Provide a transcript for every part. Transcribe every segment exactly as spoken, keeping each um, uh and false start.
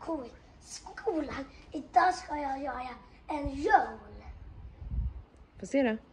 cool. Skolan. Idag ska jag göra en roll. Får se då.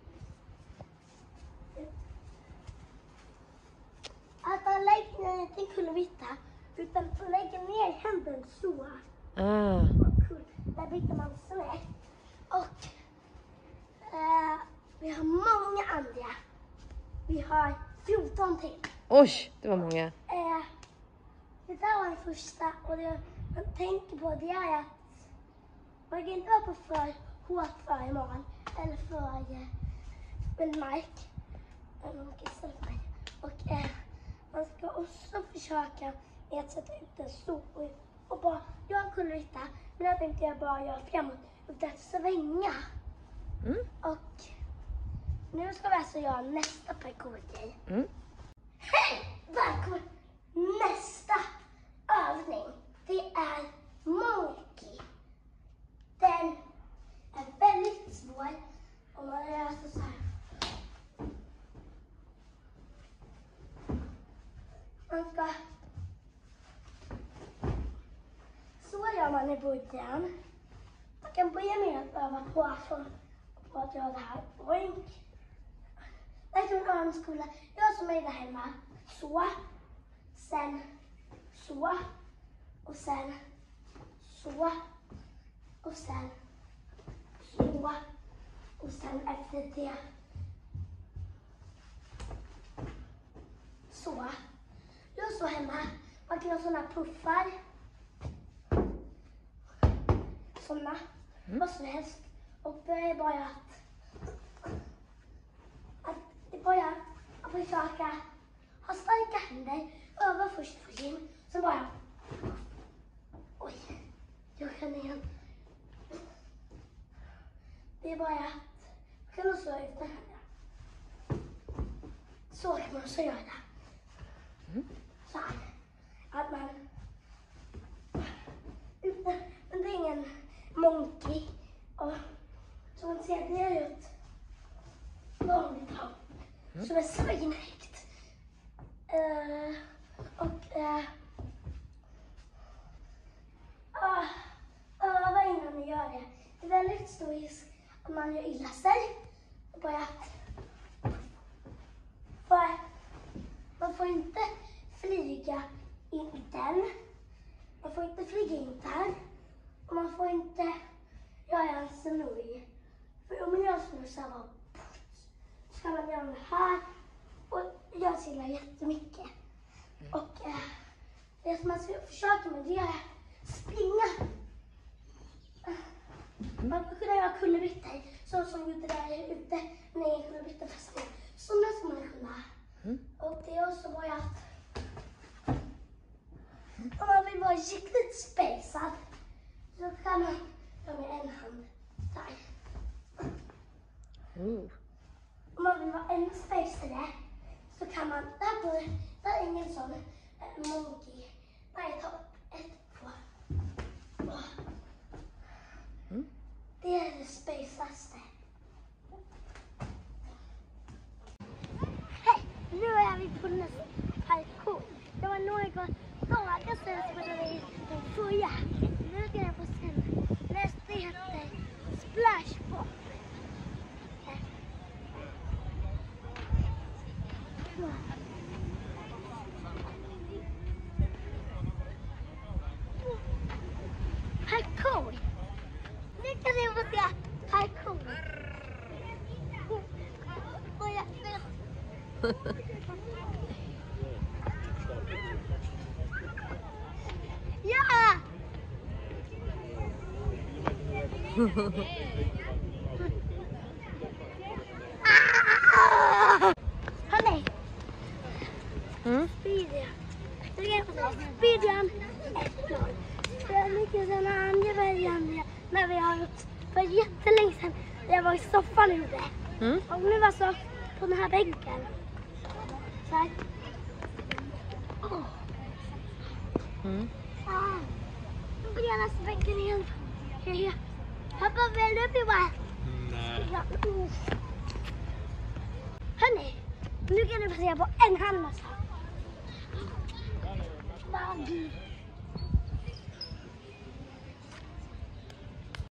Att man lägger ner inte kullerbytta, utan man lägger ner händerna så. Ah. Cool. Där byter man snett. Och eh, vi har många andra. Vi har fjorton till. Oj, det var många. Eh, det där var den första. Och det man tänker på det är att man kan inte vara på för hårt för imorgon. Eller för eh, en mark. Eller man kan ställa för mig. Och eh, man ska också försöka med att sätta ut en sol. Och bara, jag kunde hitta. Men jag tänkte jag bara göra framåt. Och att svänga. Mm. Och nu ska vi alltså göra nästa parkourgrej. Mm. Hej! Välkommen! Nästa övning, det är monkey. Den är väldigt svår. Och man gör alltså så här. Man ska... Så gör man i början. Man kan börja med att öva på för, på att göra det här. Boink. Det här är en övningsskola. Jag som är där hemma. Så. Sen. Så. Och sen. Så. Och sen. Så. Och sen efter det. Så. Jag så hemma. Man kan ha sådana puffar. Sådana. Mm. Vad som helst. Och det är bara att. Att det är bara att försöka ha starka händer. Öva först för gym. Sen bara. Oj. Jag kan igen. Det är bara att. Man kan också ut den här. Så kan man också göra det. Mm. Så här. Att man. Utan, men det är ingen monkey. Och som man ser, det är ju ett vanligt hopp. Mm. Som är svinhögt. Uh, och uh, uh, öva innan ni gör det. Det är väldigt stor risk att man gör illa sig. Och bara att. För man får inte flyga in i den. Man får inte flyga in där. Och man får inte göra en snurr. För om man gör snurr så här, så kan man göra det här. Och jag gillar jättemycket. Och eh, det som man ska försöka med det är att springa. Man kan kunna göra kullerbyttor. Så som gjorde där ute. Nej, kullerbyttor fast det. Sådana ska man kunna. Mm. Och det är också bara att om man vill vara riktigt spejsad så kan man göra med en hand där. Oh. Om man vill vara ännu spejsadare så kan man, där, på, där är ingen sån äh, monkey. Där är topp ett, två. Oh. Mm. Det är det spejsaste. Hej, nu är vi på nästa parkour. Det var några dagar sedan som vi den förra. Nu ska jag få se. Nästa heter Splashball. Parkour. Nu kan ni få se parkour. Och jag vet. Ja! Hörni. Mm. Speedrun. Nu kan jag få se speedrun ett noll. Det är mycket sådana andra varianter när vi har gjort för jättelänge sedan. Jag var i soffan och gjorde. Mm. Och nu var så på den här bänken. Så här. Oh. Mm. Ah. Nu blir jag nästan bänken igen. Heja. Pappa, vill du bli bara? Nej. Ja. Mm. Hörni, nu kan du få se på en hand nästan.